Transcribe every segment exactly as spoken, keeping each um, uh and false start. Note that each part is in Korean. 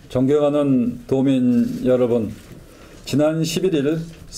존경하는 도민 여러분, 지난 십일 일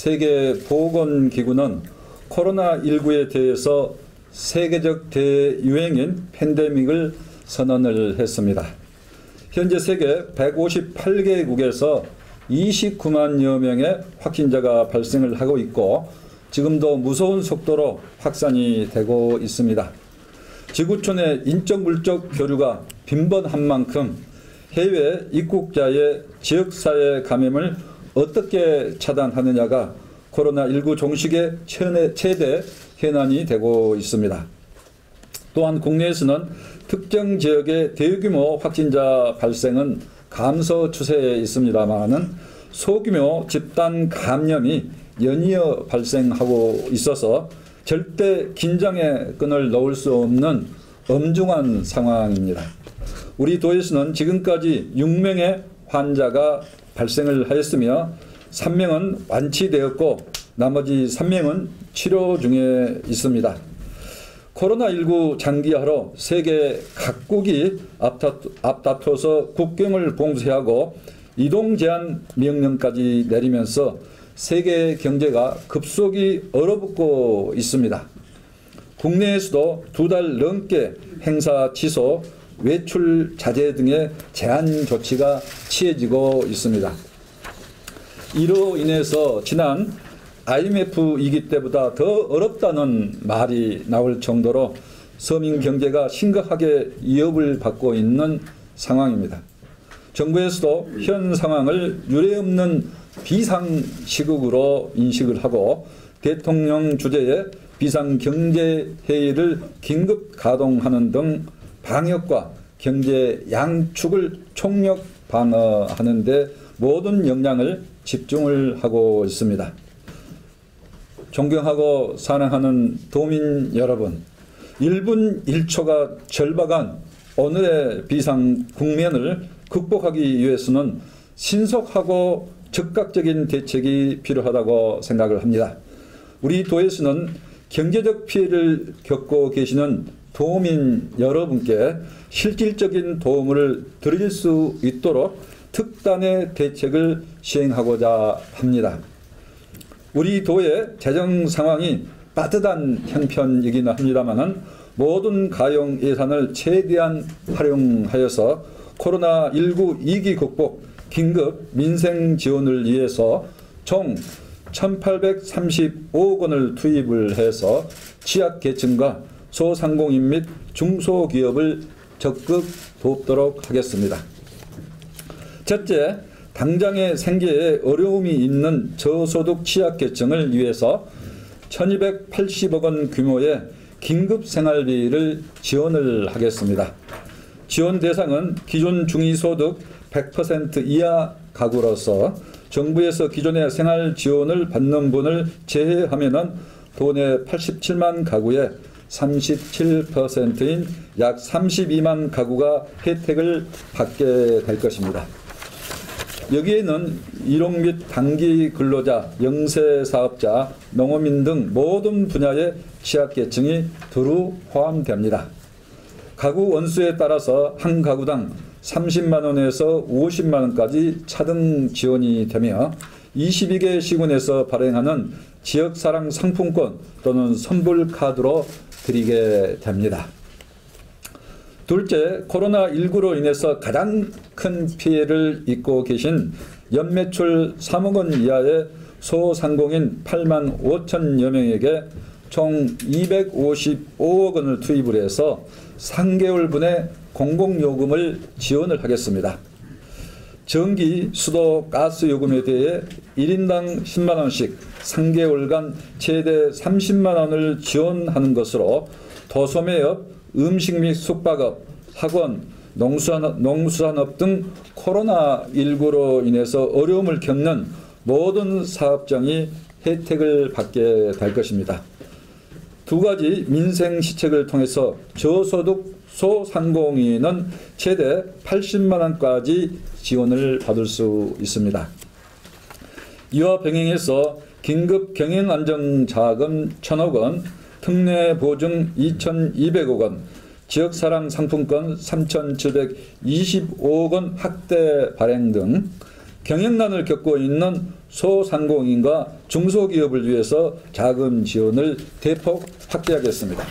세계보건기구는 코로나 일구에 대해서 세계적 대유행인 팬데믹을 선언을 했습니다. 현재 세계 백오십팔 개국에서 이십구만여 명의 확진자가 발생을 하고 있고 지금도 무서운 속도로 확산이 되고 있습니다. 지구촌의 인적 물적 교류가 빈번한 만큼 해외 입국자의 지역사회 감염을 어떻게 차단하느냐가 코로나 일구 종식의 최대 현안이 되고 있습니다. 또한 국내에서는 특정 지역의 대규모 확진자 발생은 감소 추세에 있습니다만은 소규모 집단 감염이 연이어 발생하고 있어서 절대 긴장의 끈을 놓을 수 없는 엄중한 상황입니다. 우리 도에서는 지금까지 육 명의 환자가 발생을 하였으며 한 명은 완치되었고 나머지 한 명은 치료 중에 있습니다. 코로나 일구 장기화로 세계 각국이 앞다퉈서 국경을 봉쇄하고 이동 제한 명령까지 내리면서 세계 경제가 급속히 얼어붙고 있습니다. 국내에서도 두 달 넘게 행사 취소, 외출 자제 등의 제한 조치가 취해지고 있습니다. 이로 인해서 지난 아이엠에프 위기 때보다 더 어렵다는 말이 나올 정도로 서민 경제가 심각하게 위협을 받고 있는 상황입니다. 정부에서도 현 상황을 유례없는 비상시국으로 인식을 하고 대통령 주재의 비상경제회의를 긴급 가동하는 등 방역과 경제 양축을 총력 방어하는 데 모든 역량을 집중을 하고 있습니다. 존경하고 사랑하는 도민 여러분, 일 분 일 초가 절박한 오늘의 비상 국면을 극복하기 위해서는 신속하고 즉각적인 대책이 필요하다고 생각을 합니다. 우리 도에서는 경제적 피해를 겪고 계시는 도민 여러분께 실질적인 도움을 드릴 수 있도록 특단의 대책을 시행하고자 합니다. 우리 도의 재정 상황이 빠듯한 형편이긴 합니다만 모든 가용 예산을 최대한 활용하여서 코로나 일구 위기 극복 긴급 민생 지원을 위해서 총 천팔백삼십오억 원을 투입을 해서 취약계층과 소상공인 및 중소기업을 적극 돕도록 하겠습니다. 첫째, 당장의 생계에 어려움이 있는 저소득 취약계층을 위해서 천이백팔십억 원 규모의 긴급생활비를 지원을 하겠습니다. 지원 대상은 기존 중위소득 백 퍼센트 이하 가구로서 정부에서 기존의 생활 지원을 받는 분을 제외하면 도내 팔십칠만 가구의 삼십칠 퍼센트인 약 삼십이만 가구가 혜택을 받게 될 것입니다. 여기에는 일용 및 단기 근로자, 영세사업자, 농어민 등 모든 분야의 취약계층이 두루 포함됩니다. 가구 원수에 따라서 한 가구당 삼십만 원에서 오십만 원까지 차등 지원이 되며 이십이 개 시군에서 발행하는 지역사랑 상품권 또는 선불카드로 드리게 됩니다. 둘째, 코로나 일구로 인해서 가장 큰 피해를 입고 계신 연매출 삼억 원 이하의 소상공인 팔만 오천여 명에게 총 이백오십오억 원을 투입을 해서 삼 개월분의 공공요금을 지원을 하겠습니다. 전기, 수도, 가스 요금에 대해 일 인당 십만 원씩 삼 개월간 최대 삼십만 원을 지원하는 것으로 도소매업, 음식 및 숙박업, 학원, 농수산업, 농수산업 등 코로나 일구로 인해서 어려움을 겪는 모든 사업장이 혜택을 받게 될 것입니다. 두 가지 민생 시책을 통해서 저소득 소상공인은 최대 팔십만 원까지 지원을 받을 수 있습니다. 이와 병행해서 긴급 경영안정자금 천억 원, 특례보증 이천이백억 원, 지역사랑 상품권 삼천칠백이십오억 원 확대 발행 등 경영난을 겪고 있는 소상공인과 중소기업을 위해서 자금 지원을 대폭 확대하겠습니다.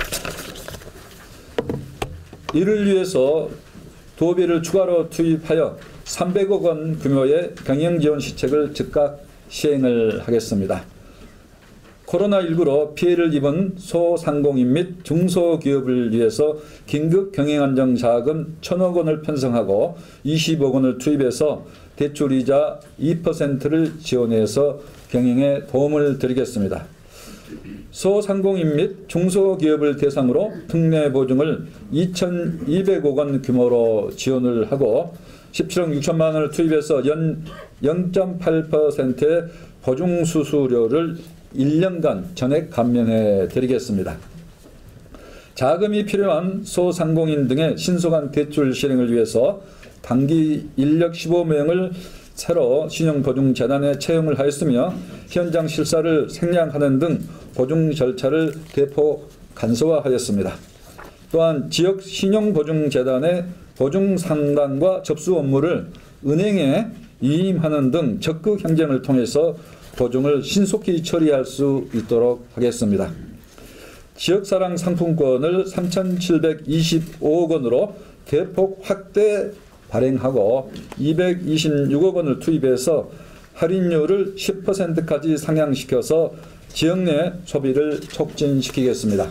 이를 위해서 도비를 추가로 투입하여 삼백억 원 규모의 경영지원 시책을 즉각 시행을 하겠습니다. 코로나십구로 피해를 입은 소상공인 및 중소기업을 위해서 긴급 경영안정자금 천억 원을 편성하고 이십억 원을 투입해서 대출이자 이 퍼센트를 지원해서 경영에 도움을 드리겠습니다. 소상공인 및 중소기업을 대상으로 특례 보증을 이천이백억 원 규모로 지원을 하고 십칠억 육천만 원을 투입해서 연 영 점 팔 퍼센트의 보증수수료를 일 년간 전액 감면해 드리겠습니다. 자금이 필요한 소상공인 등의 신속한 대출 실행을 위해서 단기 인력 십오 명을 새로 신용보증재단에 채용을 하였으며 현장 실사를 생략하는 등 보증 절차를 대폭 간소화하였습니다. 또한 지역 신용보증재단의 보증상담과 접수 업무를 은행에 위임하는 등 적극 행정을 통해서 보증을 신속히 처리할 수 있도록 하겠습니다. 지역사랑 상품권을 삼천칠백이십오억 원으로 대폭 확대 발행하고 이백이십육억 원을 투입해서 할인율을 십 퍼센트까지 상향시켜서 지역 내 소비를 촉진시키겠습니다.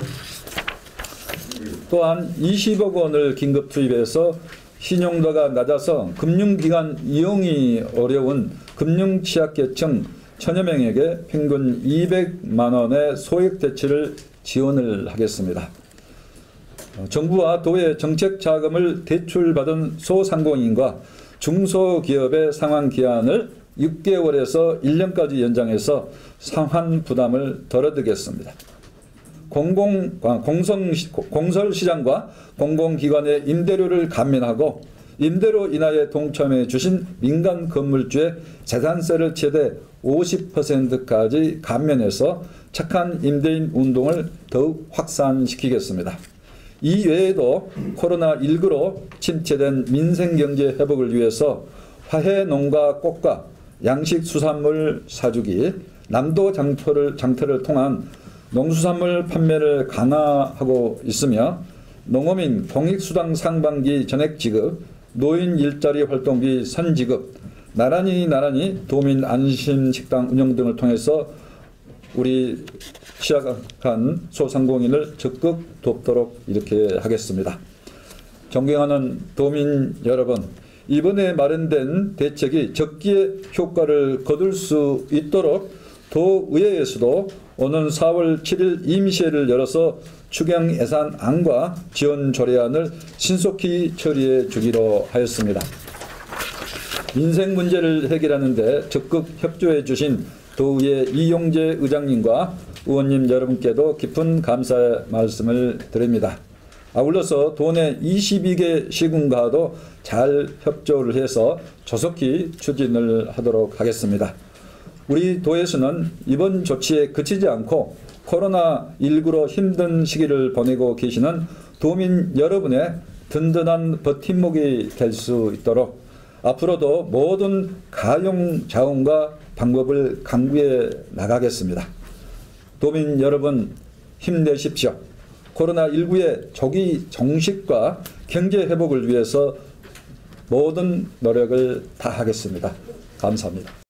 또한 이십억 원을 긴급 투입해서 신용도가 낮아서 금융기관 이용이 어려운 금융취약계층 천여 명에게 평균 이백만 원의 소액 대출을 지원을 하겠습니다. 정부와 도의 정책 자금을 대출받은 소상공인과 중소기업의 상환 기한을 육 개월에서 일 년까지 연장해서 상환 부담을 덜어드리겠습니다. 공공, 공성, 공설시장과 공공기관의 임대료를 감면하고 임대료 인하에 동참해 주신 민간 건물주의 재산세를 최대 오십 퍼센트까지 감면해서 착한 임대인 운동을 더욱 확산시키겠습니다. 이 외에도 코로나십구로 침체된 민생경제 회복을 위해서 화훼농가 꽃과 양식수산물 사주기, 남도 장터를, 장터를 통한 농수산물 판매를 강화하고 있으며 농어민 공익수당 상반기 전액 지급, 노인 일자리 활동비 선지급, 나란히 나란히 도민 안심식당 운영 등을 통해서 우리 취약한 소상공인을 적극 돕도록 이렇게 하겠습니다. 존경하는 도민 여러분, 이번에 마련된 대책이 적기에 효과를 거둘 수 있도록 도의회에서도 오는 사월 칠일 임시회를 열어서 추경 예산안과 지원 조례안을 신속히 처리해 주기로 하였습니다. 민생 문제를 해결하는 데 적극 협조해 주신 도의회 이용재 의장님과 의원님 여러분께도 깊은 감사의 말씀을 드립니다. 아울러서 도내 이십이 개 시군과도 잘 협조를 해서 조속히 추진을 하도록 하겠습니다. 우리 도에서는 이번 조치에 그치지 않고 코로나십구로 힘든 시기를 보내고 계시는 도민 여러분의 든든한 버팀목이 될 수 있도록 앞으로도 모든 가용 자원과 방법을 강구해 나가겠습니다. 도민 여러분 힘내십시오. 코로나십구의 조기 종식과 경제 회복을 위해서 모든 노력을 다하겠습니다. 감사합니다.